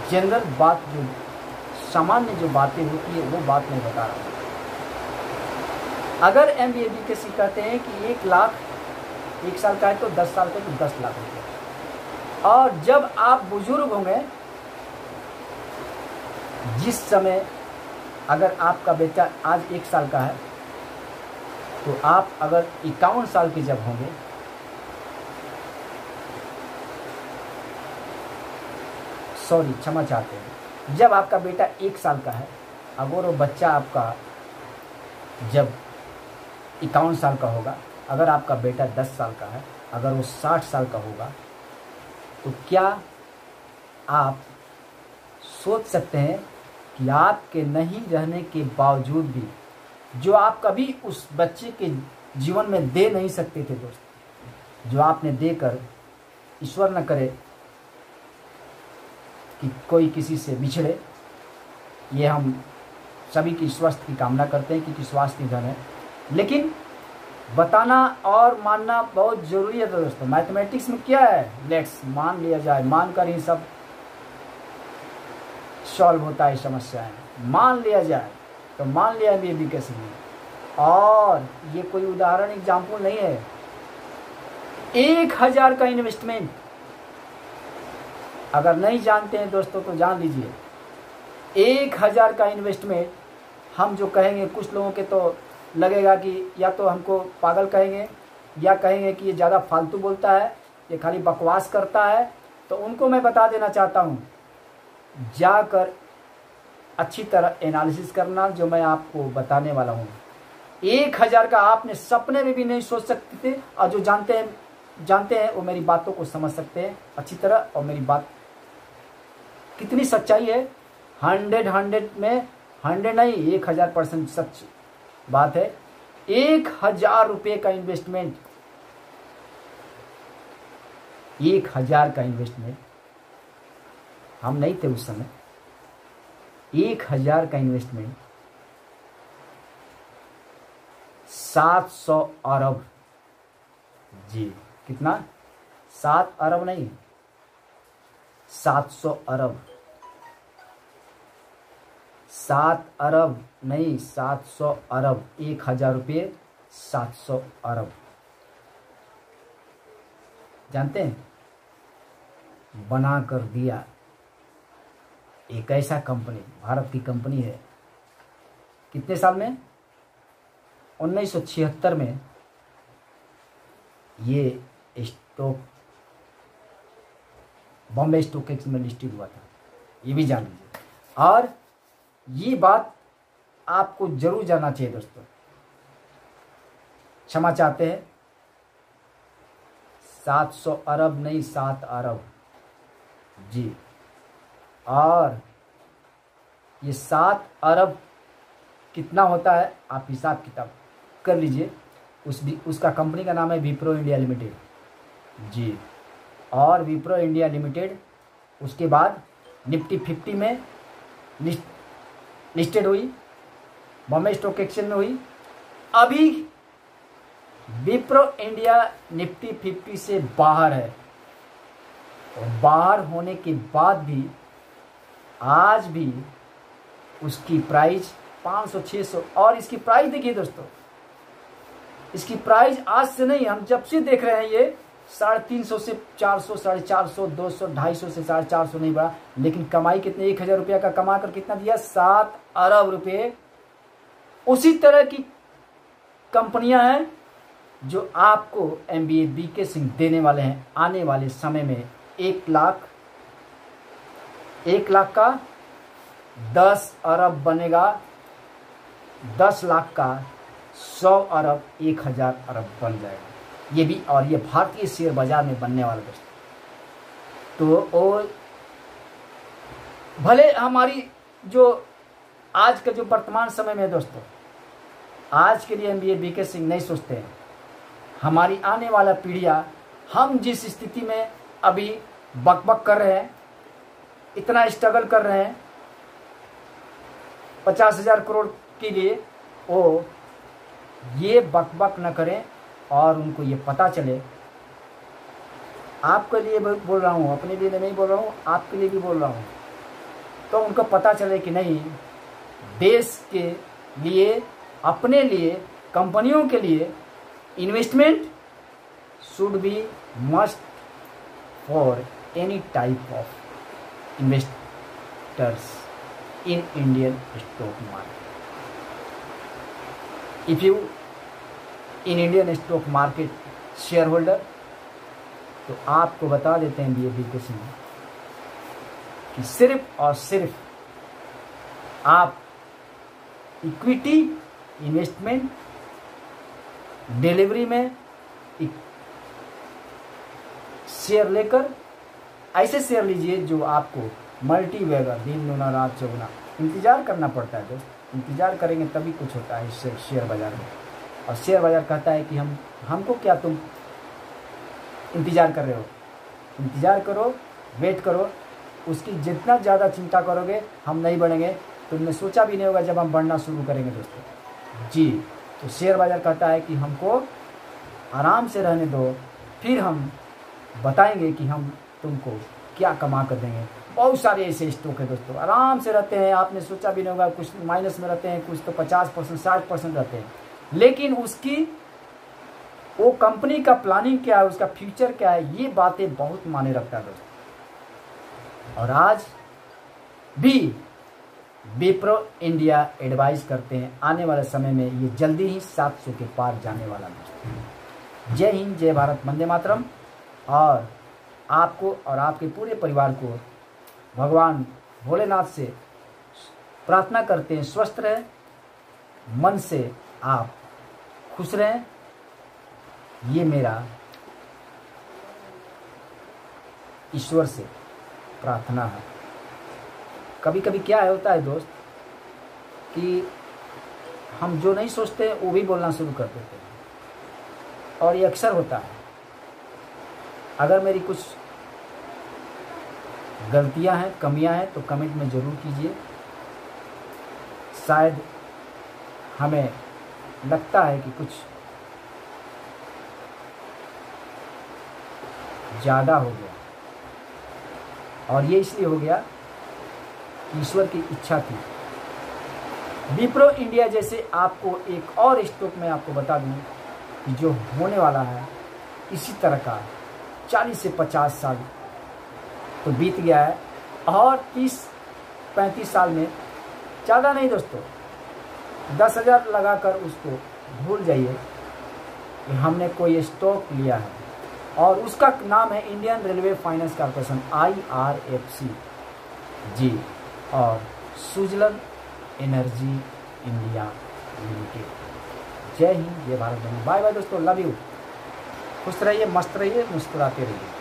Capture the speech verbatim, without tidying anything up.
General बात, जो सामान्य जो बातें होती है वो बात मैं बता रहा हूँ। अगर एम बी ए बी के सी कहते हैं कि एक लाख एक साल का है तो दस साल का तो दस लाख रुपये, और जब आप बुजुर्ग होंगे, जिस समय अगर आपका बेटा आज एक साल का है तो आप अगर इक्यावन साल के जब होंगे, सॉरी क्षमा चाहते हैं, जब आपका बेटा एक साल का है, अगर वो बच्चा आपका जब इक्यावन साल का होगा, अगर आपका बेटा दस साल का है, अगर वो साठ साल का होगा, तो क्या आप सोच सकते हैं कि आपके नहीं रहने के बावजूद भी जो आप कभी उस बच्चे के जीवन में दे नहीं सकते थे दोस्त, जो आपने देकर, ईश्वर न करे कि कोई किसी से बिछड़े, ये हम सभी की स्वास्थ्य की कामना करते हैं क्योंकि स्वास्थ्य धन है, लेकिन बताना और मानना बहुत ज़रूरी है दोस्तों। मैथमेटिक्स में क्या है, लेट्स मान लिया जाए, मानकर ही सब सॉल्व होता है समस्याएं, मान लिया जाए तो मान लिया एम बी ए बी के सी में। और ये कोई उदाहरण एग्जाम्पल नहीं है, एक हजार का इन्वेस्टमेंट, अगर नहीं जानते हैं दोस्तों तो जान लीजिए, एक हजार का इन्वेस्टमेंट। हम जो कहेंगे, कुछ लोगों के तो लगेगा कि या तो हमको पागल कहेंगे या कहेंगे कि ये ज़्यादा फालतू बोलता है, ये खाली बकवास करता है, तो उनको मैं बता देना चाहता हूँ, जाकर अच्छी तरह एनालिसिस करना जो मैं आपको बताने वाला हूँ। एक हजार का आपने सपने में भी नहीं सोच सकते थे, और जो जानते हैं जानते हैं वो मेरी बातों को समझ सकते हैं अच्छी तरह, और मेरी बात कितनी सच्चाई है, हंड्रेड हंड्रेड में हंड्रेड नहीं, एक हजार परसेंट सच बात है। एक हजार रुपये का इन्वेस्टमेंट, एक हजार का इन्वेस्टमेंट, हम नहीं थे उस समय, एक हजार का इन्वेस्टमेंट सात सौ अरब, जी कितना, सात अरब नहीं, सात सौ अरब, सात अरब नहीं, सात सौ अरब, एक हजार रुपये सात सौ अरब, जानते हैं, बना कर दिया एक ऐसा कंपनी, भारत की कंपनी है। कितने साल में, उन्नीस सौ छिहत्तर में ये स्टॉक बॉम्बे स्टॉक एक्सचेंज में लिस्टेड हुआ था, ये भी जान लीजिए। और ये बात आपको जरूर जानना चाहिए दोस्तों। क्षमा चाहते हैं, सात सौ अरब नहीं, सात अरब, जी। और ये सात अरब कितना होता है आप हिसाब किताब कर लीजिए। उस भी उसका कंपनी का नाम है विप्रो इंडिया लिमिटेड, जी। और विप्रो इंडिया लिमिटेड उसके बाद निफ्टी फिफ्टी में लिस्टेड हुई, बॉम्बे स्टॉक एक्सचेंज में हुई। अभी विप्रो इंडिया निफ्टी फिफ्टी से बाहर है, और बाहर होने के बाद भी आज भी उसकी प्राइस पाँच सौ छह सौ, और इसकी प्राइस देखिए दोस्तों, इसकी प्राइस आज से नहीं, हम जब से देख रहे हैं ये साढ़े तीन सौ से चार सौ, साढ़े चार सौ, दो सौ, ढाई सौ से साढ़े चार सौ नहीं बढ़ा, लेकिन कमाई कितने, एक हजार रुपया का कमा कर कितना दिया, सात अरब रुपये। उसी तरह की कंपनियां हैं जो आपको एम बी ए बी के सिंह देने वाले हैं आने वाले समय में। एक लाख एक लाख का दस अरब बनेगा, दस लाख का सौ अरब, एक हजार अरब बन जाएगा ये भी, और ये भारतीय शेयर बाजार में बनने वाला दोस्तों। तो और भले हमारी जो आज का जो वर्तमान समय में दोस्तों, आज के लिए एम बी ए बी के सिंह नहीं सोचते हैं, हमारी आने वाला पीढ़ियां, हम जिस स्थिति में अभी बकबक कर रहे हैं, इतना स्ट्रगल कर रहे हैं पचास हजार करोड़ के लिए, वो ये बकबक न करें और उनको ये पता चले। आपके लिए बोल रहा हूँ, अपने लिए नहीं बोल रहा हूँ, आपके लिए भी बोल रहा हूँ। तो उनको पता चले कि नहीं, देश के लिए, अपने लिए, कंपनियों के लिए investment should be must for any type of investors in Indian stock market. If you in Indian stock market share holder, तो आपको बता देते हैं बी के सिंह कि सिर्फ और सिर्फ आप इक्विटी इन्वेस्टमेंट डिलीवरी में शेयर लेकर ऐसे शेयर लीजिए जो आपको मल्टी वेगर, दिन दुना रात चौगुना इंतजार करना पड़ता है दोस्त। इंतजार करेंगे तभी कुछ होता है इससे शेयर बाजार में। और शेयर बाजार कहता है कि हम हमको क्या तुम इंतजार कर रहे हो, इंतजार करो, वेट करो। उसकी जितना ज़्यादा चिंता करोगे हम नहीं बढ़ेंगे। तुमने सोचा भी नहीं होगा जब हम बढ़ना शुरू करेंगे दोस्तों जी। तो शेयर बाजार कहता है कि हमको आराम से रहने दो, फिर हम बताएंगे कि हम तुमको क्या कमा कर देंगे। बहुत सारे ऐसे स्टॉक है दोस्तों, आराम से रहते हैं, आपने सोचा भी नहीं होगा। कुछ माइनस में रहते हैं, कुछ तो पचास परसेंट साठ परसेंट रहते हैं, लेकिन उसकी वो कंपनी का प्लानिंग क्या है, उसका फ्यूचर क्या है, ये बातें बहुत मायने रखता है दोस्तों। और आज भी विप्रो इंडिया एडवाइस करते हैं आने वाले समय में ये जल्दी ही सात सौ के पार जाने वाला दोस्तों। जय हिंद, जय भारत, वंदे मातरम। और आपको और आपके पूरे परिवार को भगवान भोलेनाथ से प्रार्थना करते हैं स्वस्थ रहें, मन से आप खुश रहें। ये मेरा ईश्वर से प्रार्थना है। कभी कभी क्या होता है दोस्त कि हम जो नहीं सोचते वो भी बोलना शुरू कर देते हैं, और ये अक्सर होता है। अगर मेरी कुछ गलतियां हैं, कमियां हैं, तो कमेंट में ज़रूर कीजिए। शायद हमें लगता है कि कुछ ज़्यादा हो गया, और ये इसलिए हो गया कि ईश्वर की इच्छा थी। विप्रो इंडिया जैसे आपको एक और स्टॉक में आपको बता दूं कि जो होने वाला है इसी तरह का चालीस से पचास साल तो बीत गया है, और तीस पैंतीस साल में, ज़्यादा नहीं दोस्तों, दस हज़ार लगाकर उसको भूल जाइए कि हमने कोई स्टॉक लिया है, और उसका नाम है Indian railway finance corporation, I R F C जी, और सुजलन एनर्जी इंडिया लिमिटेड। जय हिंद, जय भारत। बाय बाय दोस्तों, लव यू। खुश रहिए, मस्त रहिए, मुस्कुराते रहिए।